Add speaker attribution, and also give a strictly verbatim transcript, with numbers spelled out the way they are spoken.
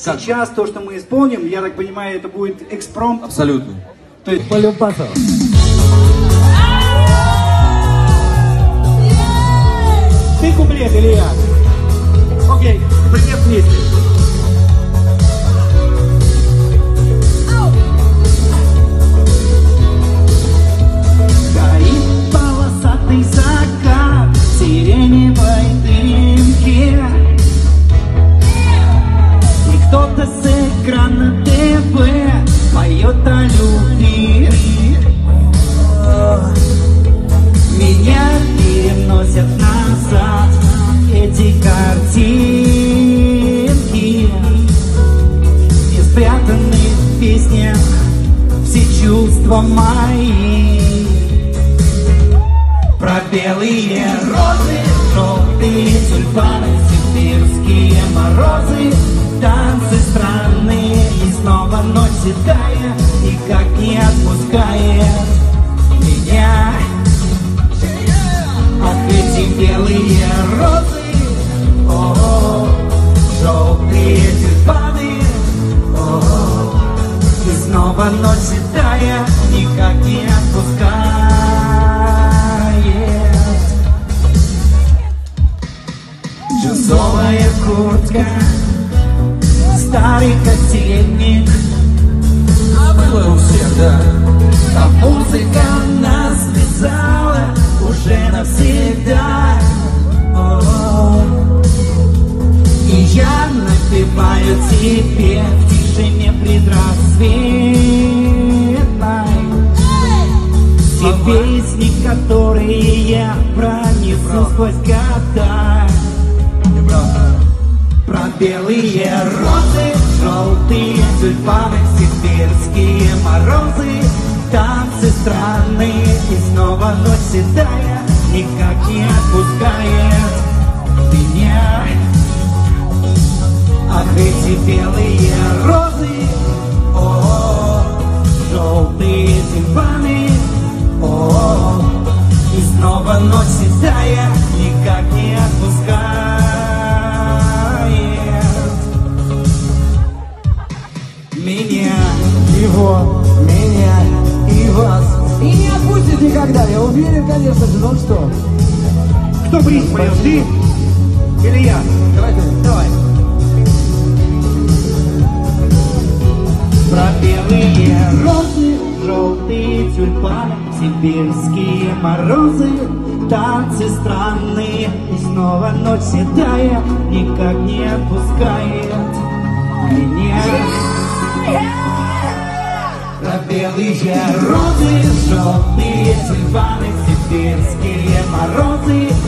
Speaker 1: Сейчас то, что мы исполним, я так понимаю, это будет экспромт.
Speaker 2: Абсолютно.
Speaker 1: То есть...
Speaker 3: Полюбасов.
Speaker 1: Ты куплет или я? Окей, привет вместе. Горит полосатый закат в сиреневой дымке. И кто-то с экрана ТВ поет о любви. Меня переносят назад эти картинки, и спрятаны в песнях все чувства мои. Про белые розы, желтые тюльпаны, сибирские морозы, танцы странные, и снова ночь седая никак не отпускает меня. Ах, эти белые розы, о, желтые тюльпаны, о, и снова ночь седая никак не отпускает. Джинсовая куртка, старый котельник,
Speaker 2: А было у всех, да.
Speaker 1: а музыка нас связала уже навсегда. О-о-о. И я напеваю тебе в тишине предрассветной все песни, которые я пронесу сквозь года. Про белые розы, желтые тюльпаны, сибирские морозы, танцы странные, и снова ночь седая никак не отпускает меня. Ах, эти белые розы, о, желтые тюльпаны, о, и снова ночь седая никак не отпускает меня.
Speaker 3: Его, меня и вас. И не отпустит никогда, я уверен, конечно же. Ну что?
Speaker 1: Кто бриз поет, ты или я?
Speaker 3: Давай ты.
Speaker 1: Давай. Про белые розы, желтые тюльпаны, сибирские морозы, танцы странные, и снова ночь седая никак не отпускает меня. Про белые розы, желтые тюльпаны, сибирские морозы,